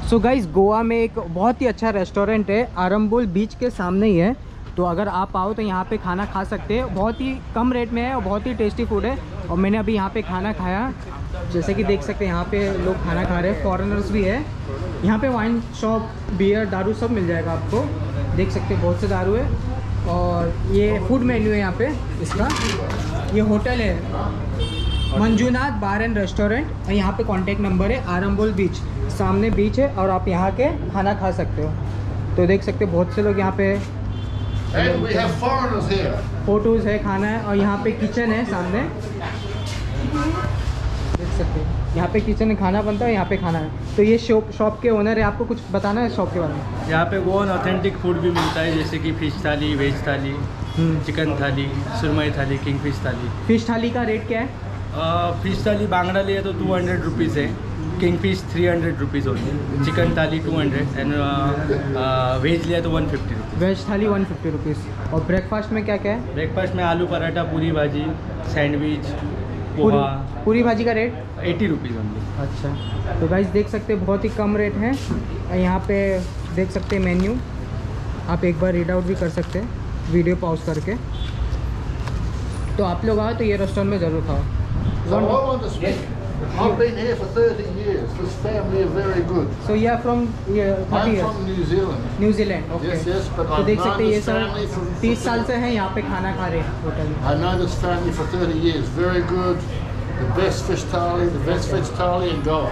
So guys, Goa में एक बहुत ही अच्छा रेस्टोरेंट है, आरंबोल बीच के सामने ही है। तो अगर आप आओ तो यहाँ पे खाना खा सकते हैं। बहुत ही कम रेट में है और बहुत ही टेस्टी फूड है। और मैंने अभी यहाँ पे खाना खाया, जैसे कि देख सकते हैं यहाँ पे लोग खाना खा रहे हैं, फॉरेनर्स भी है। यहाँ पे वाइन शॉप, बियर, दारू सब मिल जाएगा आपको। देख सकते हैं बहुत से दारू है। और ये फूड मेन्यू है यहाँ पे इसका। ये होटल है मंजूनाथ बार एंड रेस्टोरेंट, और यहाँ पे कॉन्टेक्ट नंबर है। आरंबोल बीच, सामने बीच है और आप यहाँ के खाना खा सकते हो। तो देख सकते हो बहुत से लोग यहाँ पे, फोटोज़ है, खाना है। और यहाँ पे किचन है सामने, देख सकते हो यहाँ पे किचन है, खाना बनता है, यहाँ पे खाना है। तो ये शॉप के ओनर है, आपको कुछ बताना है शॉप के बारे में? यहाँ पे गोवन ऑथेंटिक फूड भी मिलता है, जैसे कि फ़िश थाली, वेज थाली, चिकन थाली, सुरमई थाली, किंग फिश थाली। फ़िश थाली का रेट क्या है? फ़िश थाली बांगड़ा लिए तो 200 रुपीज़ है, किंग फिश 300 रुपीज़ होती है, चिकन थाली 200 एंड वेज लिया तो 150 रुपीज़। वेज थाली 150 रुपीज़। और ब्रेकफास्ट में क्या क्या है? ब्रेकफास्ट में आलू पराठा, पूरी भाजी, सैंडविच, पोहा। पूरी भाजी का रेट 80 रुपीज़ ओनली। अच्छा, तो गाइस देख सकते हैं बहुत ही कम रेट है। यहाँ पे देख सकते हैं मेन्यू, आप एक बार रीड आउट भी कर सकते हैं वीडियो पॉज करके। तो आप लोग आओ तो ये रेस्टोरेंट में ज़रूर खाओ। I've been here for 30 years. This family are very good. So you are from 30 I'm years? from New Zealand. New Zealand. Okay. Yes, yes, but तो I've देख सकते known हैं ये this सब family for 30 साल से हैं यहाँ पे खाना खा रहे हैं होटल में। I know this family for 30 years. Very good. The best fish thali, the best fish thali in Goa.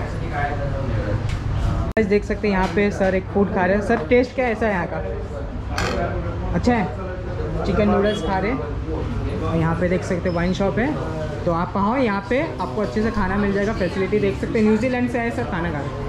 देख सकते हैं यहाँ पे सर एक फूड खा रहे हैं। सर टेस्ट क्या ऐसा है यहाँ का? अच्छा है। चिकन नूडल्स खा रहे हैं। और यहाँ पे देख सकते हैं वाइन शॉप है। तो आप आओ यहाँ पे, आपको अच्छे से खाना मिल जाएगा। फैसिलिटी देख सकते हैं, न्यूजीलैंड से आए सर खाना खा रहे हैं।